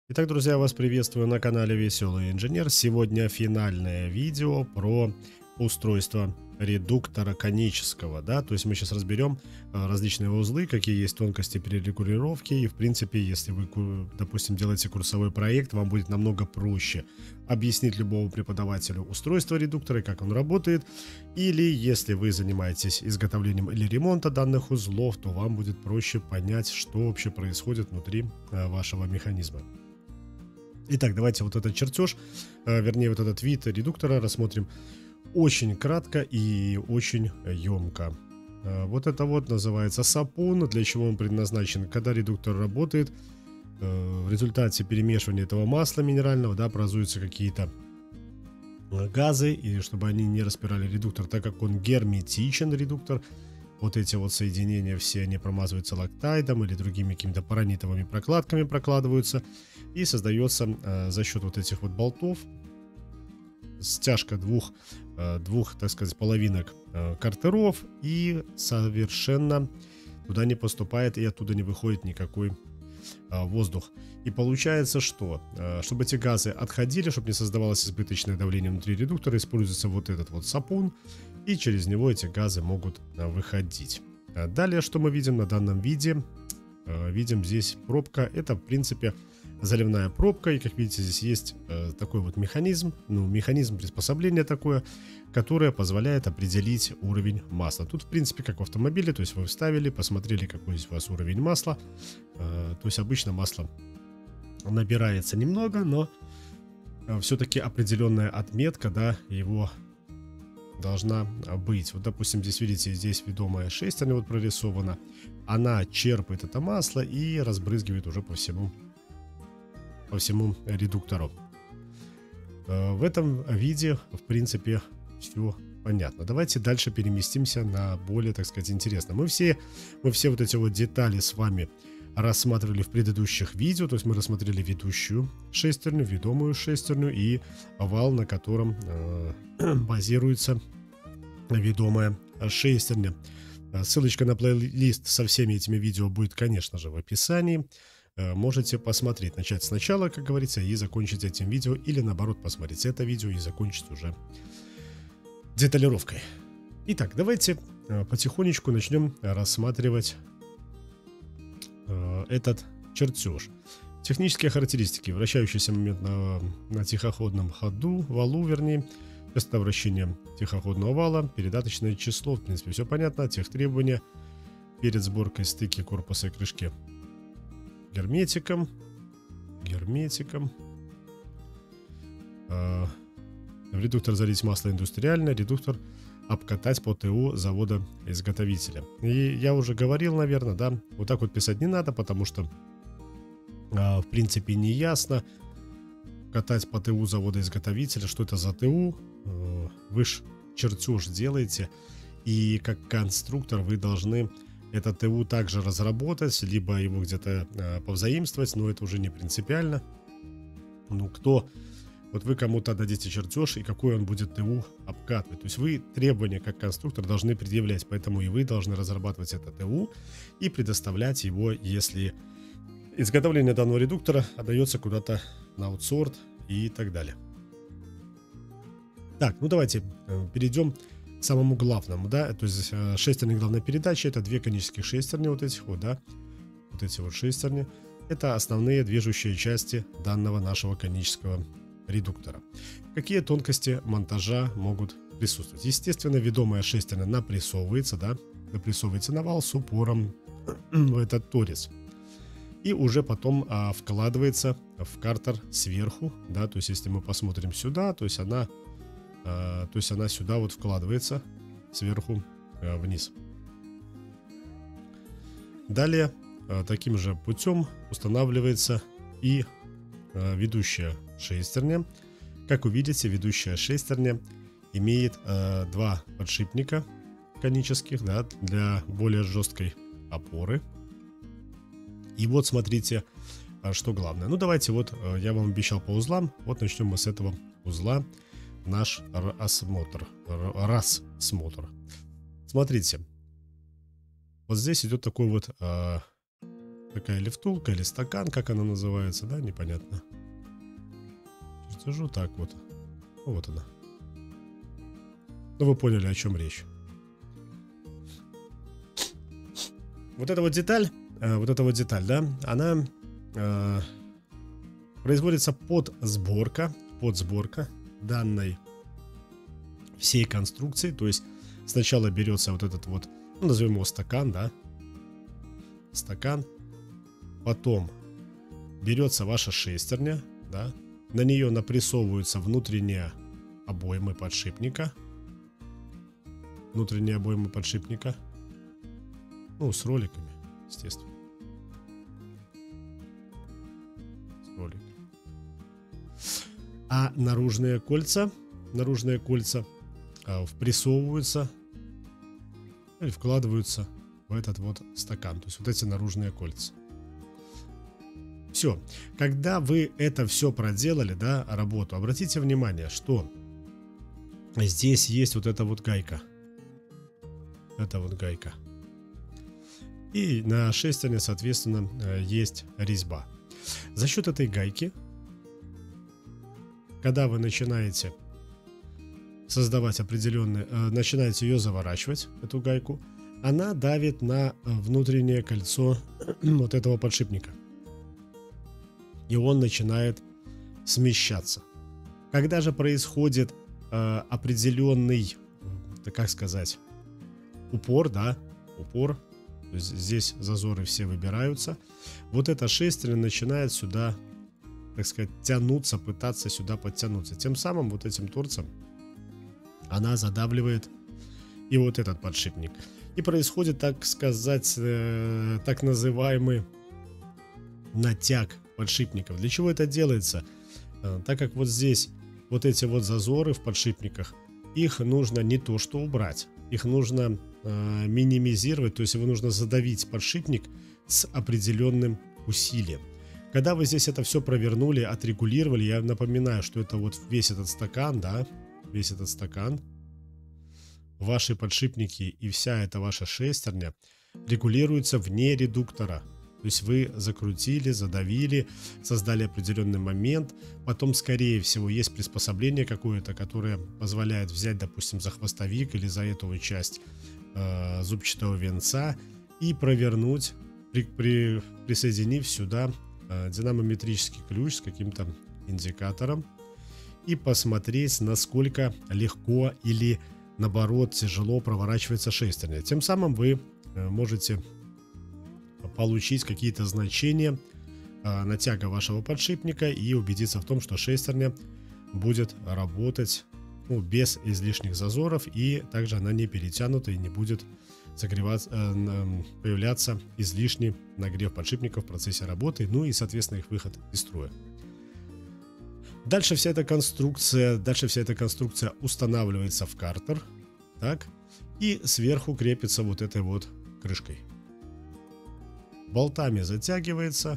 Итак, друзья, вас приветствую на канале Веселый Инженер. Сегодня финальное видео про устройство редуктора конического, да, то есть мы сейчас разберем различные узлы, какие есть тонкости перерегулировки, и в принципе, если вы, допустим, делаете курсовой проект, вам будет намного проще объяснить любому преподавателю устройство редуктора и как он работает, или если вы занимаетесь изготовлением или ремонтом данных узлов, то вам будет проще понять, что вообще происходит внутри вашего механизма. Итак, давайте вот этот чертеж, вернее, вот этот вид редуктора рассмотрим очень кратко и очень емко. Вот это вот называется сапун, для чего он предназначен. Когда редуктор работает, в результате перемешивания этого масла минерального, да, образуются какие-то газы, и чтобы они не распирали редуктор, так как он герметичен, редуктор, вот эти вот соединения все, они промазываются лактайдом или другими какими-то паранитовыми прокладками прокладываются, и создается за счет вот этих вот болтов стяжка двух, так сказать, половинок картеров, и совершенно туда не поступает и оттуда не выходит никакой воздух. И получается, что чтобы эти газы отходили, чтобы не создавалось избыточное давление внутри редуктора, используется вот этот вот сапун, и через него эти газы могут выходить. Далее, что мы видим на данном виде? Видим здесь пробка. Это, в принципе, заливная пробка. И, как видите, здесь есть такой вот механизм, механизм приспособления такое, которое позволяет определить уровень масла. Тут, в принципе, как в автомобиле, то есть вы вставили, посмотрели, какой здесь у вас уровень масла. То есть обычно масло набирается немного, но все-таки определенная отметка, да, его должна быть. Вот, допустим, здесь, видите, здесь ведомая шестерня вот прорисована. Она черпает это масло и разбрызгивает уже по всему редуктору. В этом виде, в принципе, все понятно. Давайте дальше переместимся на более, так сказать, интересно. Мы все вот эти вот детали с вами рассматривали в предыдущих видео. То есть мы рассмотрели ведущую шестерню, ведомую шестерню и вал, на котором базируется ведомая шестерня. Ссылочка на плейлист со всеми этими видео будет, конечно же, в описании. Можете посмотреть, начать сначала, как говорится, и закончить этим видео, или наоборот посмотреть это видео и закончить уже деталировкой. Итак, давайте потихонечку начнем рассматривать этот чертеж. Технические характеристики: вращающийся момент на тихоходном ходу, валу, вернее, частота вращения тихоходного вала, передаточное число, в принципе, все понятно. Техтребования перед сборкой стыки корпуса и крышки герметиком. Редуктор залить масло индустриально, редуктор обкатать по ТУ завода-изготовителя. И я уже говорил, наверное, да, вот так вот писать не надо, потому что в принципе не ясно. Катать по ТУ завода-изготовителя, что это за ТУ, вы ж чертеж делаете, и как конструктор вы должны это ТУ также разработать, либо его где-то повзаимствовать, но это уже не принципиально. Вот вы кому-то дадите чертеж, и какой он будет ТУ обкатывать. То есть вы требования как конструктор должны предъявлять, поэтому и вы должны разрабатывать это ТУ и предоставлять его, если изготовление данного редуктора отдается куда-то на аутсорт и так далее. Так, давайте перейдем к самому главному, да, то есть шестерни главной передачи, это две конических шестерни вот этих вот, да, вот эти вот шестерни, это основные движущие части данного нашего конического редуктора. Какие тонкости монтажа могут присутствовать? Естественно, ведомая шестерня напрессовывается, да, напрессовывается на вал с упором в этот торец. И уже потом вкладывается в картер сверху, да, то есть если мы посмотрим сюда, то есть она сюда вот вкладывается сверху вниз. Далее таким же путем устанавливается и ведущая шестерня. Как вы видите, ведущая шестерня имеет два подшипника конических, да, для более жесткой опоры. И вот смотрите, что главное. Давайте вот, я вам обещал по узлам. Вот начнем мы с этого узла наш рассмотр. Смотрите. Вот здесь идет такой вот такая или втулка, или стакан, как она называется, да, непонятно. Чертежу так вот. Вот она. Ну, вы поняли, о чем речь. Вот эта вот деталь, да, она производится подсборка данной всей конструкции. То есть сначала берется вот этот вот, ну, назовем его стакан, да, стакан. Потом берется ваша шестерня, да, на нее напрессовываются внутренние обоймы подшипника. Ну, с роликами, естественно. С роликами. А наружные кольца впрессовываются или вкладываются в этот вот стакан. То есть вот эти наружные кольца. Все. Когда вы это все проделали, да, работу, обратите внимание, что здесь есть вот эта вот гайка. И на шестерне, соответственно, есть резьба. За счет этой гайки, когда вы начинаете создавать начинаете ее заворачивать, эту гайку, она давит на внутреннее кольцо вот этого подшипника. И он начинает смещаться. Когда же происходит определенный, как сказать, упор, то есть здесь зазоры все выбираются, вот эта шестерня начинает сюда, так сказать, тянуться, пытаться сюда подтянуться. Тем самым вот этим торцем она задавливает и вот этот подшипник. И происходит, так сказать, так называемый натяг подшипников. Для чего это делается? Так как вот здесь вот эти вот зазоры в подшипниках, их нужно не то что убрать, их нужно минимизировать, то есть его нужно задавить подшипник с определенным усилием. Когда вы здесь это все провернули, отрегулировали, я напоминаю, что это вот весь этот стакан, да, ваши подшипники и вся эта ваша шестерня регулируются вне редуктора. То есть вы закрутили, задавили, создали определенный момент. Потом, скорее всего, есть приспособление какое-то, которое позволяет взять, допустим, за хвостовик или за эту часть зубчатого венца и провернуть, присоединив сюда динамометрический ключ с каким-то индикатором и посмотреть, насколько легко или, наоборот, тяжело проворачивается шестерня. Тем самым вы можете получить какие-то значения натяга вашего подшипника и убедиться в том, что шестерня будет работать, ну, без излишних зазоров, и также она не перетянута и не будет появляться излишний нагрев подшипников в процессе работы, ну и, соответственно, их выход из строя. Дальше вся эта конструкция устанавливается в картер, так, и сверху крепится вот этой вот крышкой. Болтами затягивается,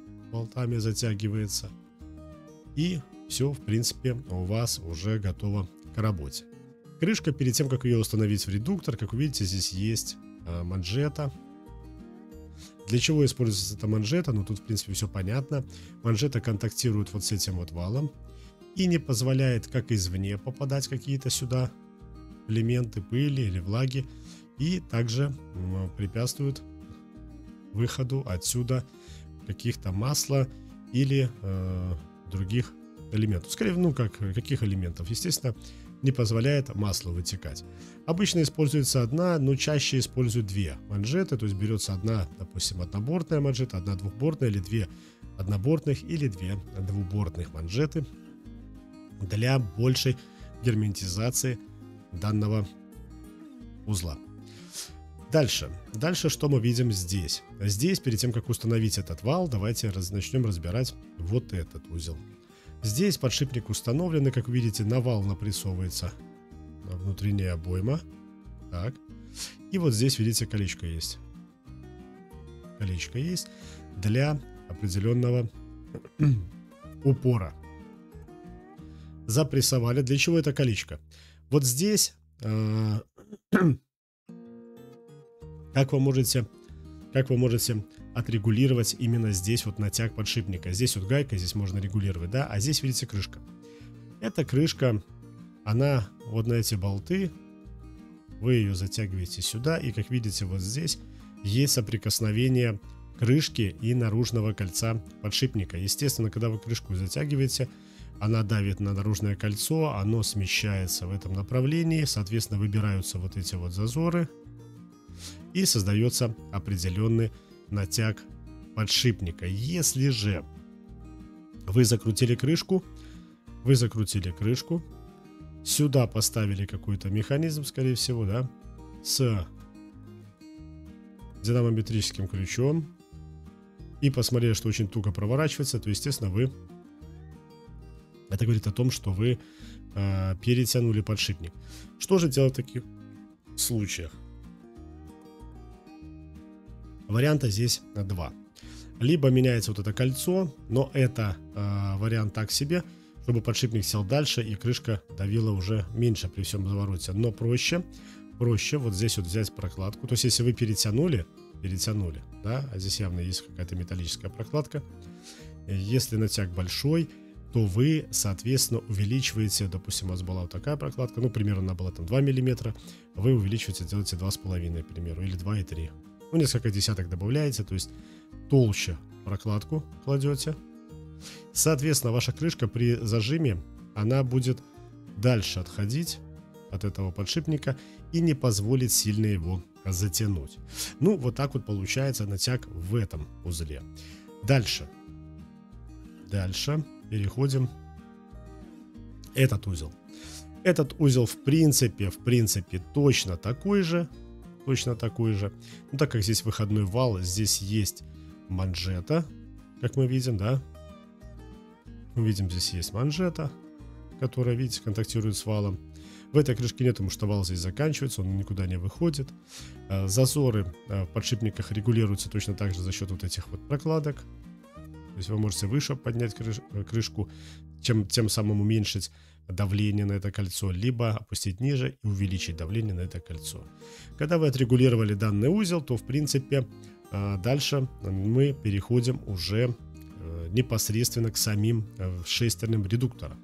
и все, в принципе, у вас уже готово к работе. Крышка, перед тем, как ее установить в редуктор, как вы видите, здесь есть манжета. Для чего используется эта манжета? Ну, тут, в принципе, все понятно. Манжета контактирует вот с этим вот валом и не позволяет, как извне, попадать какие-то сюда элементы пыли или влаги, и также препятствует выходу отсюда каких-то масла или других элементов. Скорее, каких элементов? Естественно, не позволяет маслу вытекать. Обычно используется одна, но чаще используют две манжеты. То есть берется одна, допустим, однобортная манжета, одна двухбортная, или две однобортных, или две двубортных манжеты для большей герметизации данного узла. Дальше, что мы видим здесь? Здесь, перед тем, как установить этот вал, давайте начнем разбирать вот этот узел. Здесь подшипник установлен, и, как видите, на вал напрессовывается внутренняя обойма. Так. И вот здесь, видите, колечко есть. Колечко есть для определенного упора. Запрессовали. Для чего это колечко? Вот здесь, как вы можете отрегулировать именно здесь вот натяг подшипника. Здесь вот гайка, здесь можно регулировать, да, а здесь, видите, крышка. Эта крышка, она вот на эти болты, вы ее затягиваете сюда, и как видите, вот здесь есть соприкосновение крышки и наружного кольца подшипника. Естественно, когда вы крышку затягиваете, она давит на наружное кольцо, оно смещается в этом направлении, соответственно, выбираются вот эти вот зазоры, и создается определенный натяг подшипника. Если же вы закрутили крышку, сюда поставили какой-то механизм, скорее всего, да, с динамометрическим ключом, и посмотрели, что очень туго проворачивается, то, естественно, это говорит о том, что вы перетянули подшипник. Что же делать в таких случаях? Варианта здесь два. Либо меняется вот это кольцо, но это вариант так себе, чтобы подшипник сел дальше и крышка давила уже меньше при всем завороте. Но проще вот здесь вот взять прокладку. То есть если вы перетянули, да, а здесь явно есть какая-то металлическая прокладка. Если натяг большой, то вы, соответственно, увеличиваете, допустим, у вас была вот такая прокладка, ну, примерно она была там 2 мм, вы увеличиваете, делаете 2,5, к примеру, или 2,3. Ну, несколько десяток добавляете, то есть толще прокладку кладете. Соответственно, ваша крышка при зажиме, она будет дальше отходить от этого подшипника и не позволит сильно его затянуть. Ну, вот так вот получается натяг в этом узле. Дальше переходим. Этот узел. Этот узел в принципе точно такой же. Ну, так как здесь выходной вал, здесь есть манжета, как мы видим, да. Мы видим, здесь есть манжета, которая, видите, контактирует с валом. В этой крышке нет, потому что вал здесь заканчивается, он никуда не выходит. Зазоры в подшипниках регулируются точно так же за счет вот этих вот прокладок. То есть вы можете выше поднять крышку, тем самым уменьшить давление на это кольцо, либо опустить ниже и увеличить давление на это кольцо. Когда вы отрегулировали данный узел, то в принципе дальше мы переходим уже непосредственно к самим шестерням редуктора.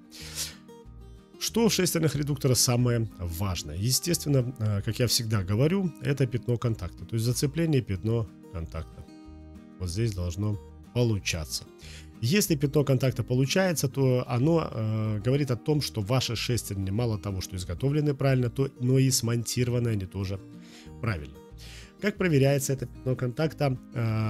Что в шестернях редуктора самое важное? Естественно, как я всегда говорю, это пятно контакта. То есть зацепление, пятно контакта. Вот здесь должно получаться. Если пятно контакта получается, то оно говорит о том, что ваши шестерни мало того, что изготовлены правильно, но и смонтированы они тоже правильно. Как проверяется это пятно контакта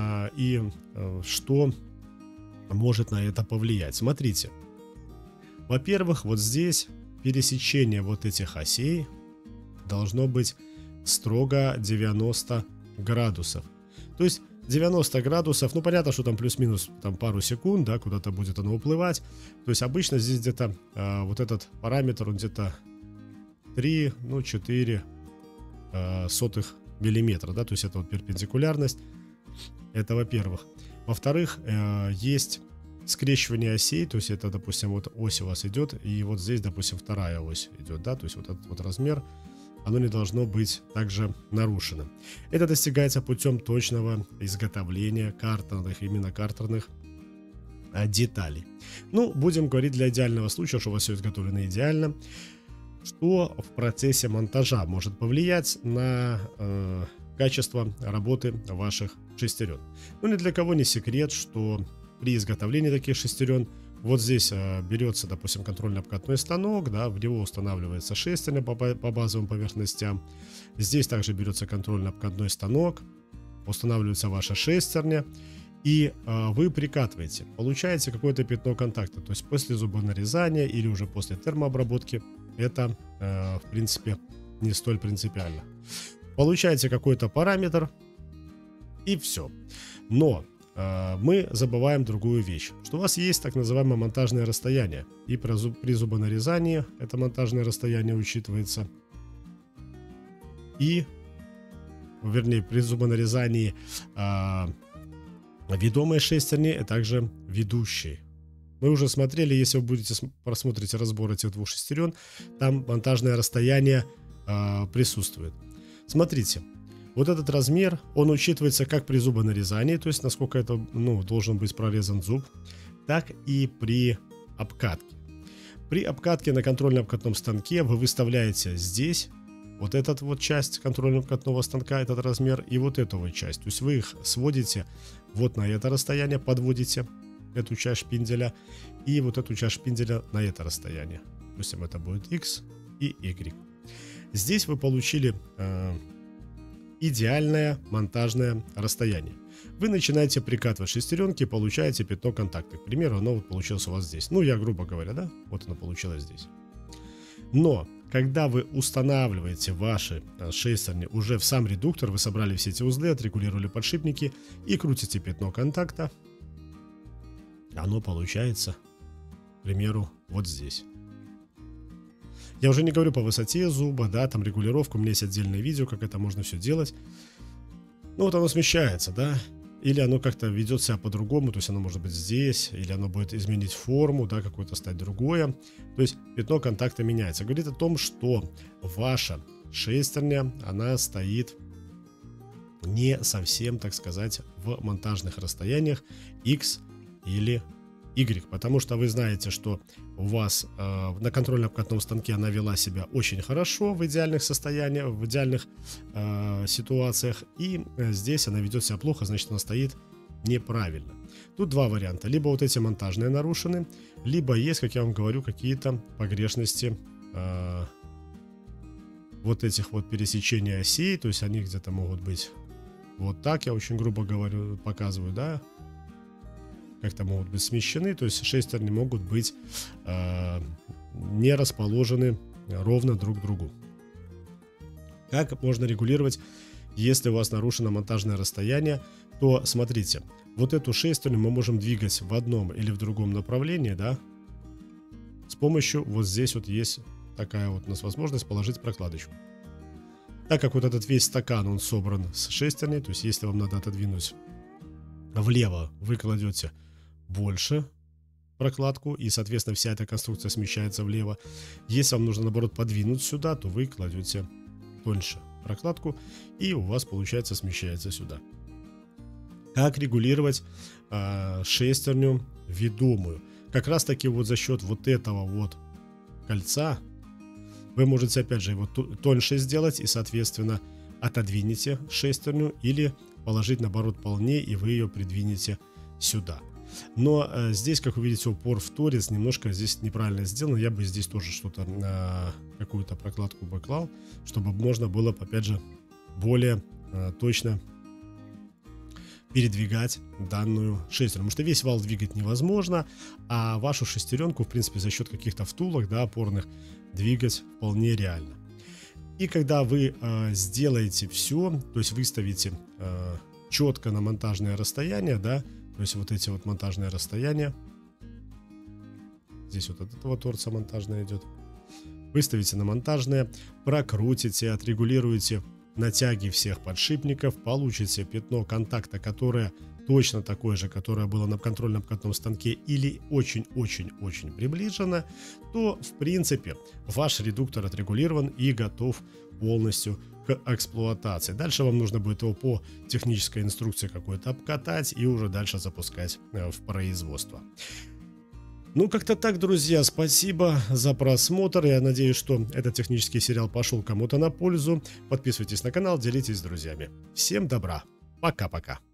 и что может на это повлиять? Смотрите. Во-первых, вот здесь пересечение вот этих осей должно быть строго 90 градусов. То есть 90 градусов, ну понятно, что там плюс-минус там пару секунд, да, куда-то будет оно уплывать. То есть обычно здесь где-то вот этот параметр, он где-то 3, ну 4 сотых миллиметра, да, то есть это вот перпендикулярность. Это во-первых. Во-вторых, есть скрещивание осей, то есть это, допустим, вот ось у вас идет, и вот здесь, допустим, вторая ось идет, да, то есть вот этот вот размер, оно не должно быть также нарушено. Это достигается путем точного изготовления именно картерных деталей. Ну, будем говорить для идеального случая, что у вас все изготовлено идеально. Что в процессе монтажа может повлиять на качество работы ваших шестерен? Ну, ни для кого не секрет, что при изготовлении таких шестерен вот здесь берется, допустим, контрольно-обкатной станок, да, в него устанавливается шестерня по базовым поверхностям. Здесь также берется контрольно-обкатной станок, устанавливается ваша шестерня, и вы прикатываете. Получаете какое-то пятно контакта, то есть после зубонарезания или уже после термообработки. Это, в принципе, не столь принципиально. Получаете какой-то параметр, и все. Но мы забываем другую вещь, что у вас есть так называемое монтажное расстояние, и при зубонарезании это монтажное расстояние учитывается, и, вернее, при зубонарезании ведомой шестерни, а также ведущей. Мы уже смотрели, если вы просмотрите разбор этих двух шестерен, там монтажное расстояние присутствует. Смотрите, Вот этот размер, он учитывается как при зубонарезании, то есть насколько это, ну, должен быть прорезан зуб, так и при обкатке. При обкатке на контрольно-обкатном станке вы выставляете здесь вот эту вот часть контрольно-обкатного станка, этот размер, и вот эту вот часть. То есть вы их сводите вот на это расстояние, подводите эту часть шпинделя, и вот эту часть шпинделя на это расстояние. Допустим, это будет X и Y. Здесь вы получили идеальное монтажное расстояние. Вы начинаете прикатывать шестеренки и получаете пятно контакта. К примеру, оно вот получилось у вас здесь. Ну, я грубо говоря, да, вот оно получилось здесь. Но когда вы устанавливаете ваши шестерни уже в сам редуктор, вы собрали все эти узлы, отрегулировали подшипники и крутите пятно контакта, оно получается, к примеру, вот здесь. Я уже не говорю по высоте зуба, да, там регулировка, у меня есть отдельное видео, как это можно все делать. Ну вот оно смещается, да, или оно как-то ведет себя по-другому, то есть оно может быть здесь, или оно будет изменить форму, да, какое-то стать другое. То есть пятно контакта меняется. Говорит о том, что ваша шестерня, она стоит не совсем, так сказать, в монтажных расстояниях X или Y, потому что вы знаете, что у вас на контрольно-обкатном станке она вела себя очень хорошо в идеальных состояниях, в идеальных ситуациях, и здесь она ведет себя плохо, значит она стоит неправильно. Тут два варианта: либо вот эти монтажные нарушены, либо есть, как я вам говорю, какие-то погрешности вот этих вот пересечений осей, то есть они где-то могут быть вот так, я очень грубо говорю, показываю, да, как-то могут быть смещены, то есть шестерни могут быть не расположены ровно друг к другу. Как можно регулировать, если у вас нарушено монтажное расстояние? То смотрите, вот эту шестерню мы можем двигать в одном или в другом направлении, да, с помощью, вот здесь вот есть такая вот у нас возможность положить прокладочку. Так как вот этот весь стакан, он собран с шестерней, то есть если вам надо отодвинуть влево, вы кладете больше прокладку, и, соответственно, вся эта конструкция смещается влево. Если вам нужно, наоборот, подвинуть сюда, то вы кладете тоньше прокладку, и у вас, получается, смещается сюда. Как регулировать шестерню ведомую? Как раз таки вот за счет вот этого вот кольца вы можете, опять же, его тоньше сделать, и, соответственно, отодвинете шестерню или положить, наоборот, полнее, и вы ее придвинете сюда. Но здесь, как вы видите, упор в торец немножко здесь неправильно сделан. Я бы здесь тоже что-то, какую-то прокладку бы клал, чтобы можно было, опять же, более точно передвигать данную шестерню. Потому что весь вал двигать невозможно, а вашу шестеренку, в принципе, за счет каких-то втулок, да, опорных, двигать вполне реально. И когда вы сделаете все, то есть выставите четко на монтажное расстояние, да, то есть вот эти вот монтажные расстояния, здесь вот от этого торца монтажное идет, выставите на монтажное, прокрутите, отрегулируете натяги всех подшипников, получите пятно контакта, которое точно такое же, которое было на контрольно-обкатном станке, или очень-очень-очень приближено, то, в принципе, ваш редуктор отрегулирован и готов полностью к эксплуатации. Дальше вам нужно будет его по технической инструкции какой-то обкатать и уже дальше запускать в производство. Ну, как-то так, друзья. Спасибо за просмотр. Я надеюсь, что этот технический сериал пошел кому-то на пользу. Подписывайтесь на канал, делитесь с друзьями. Всем добра. Пока-пока.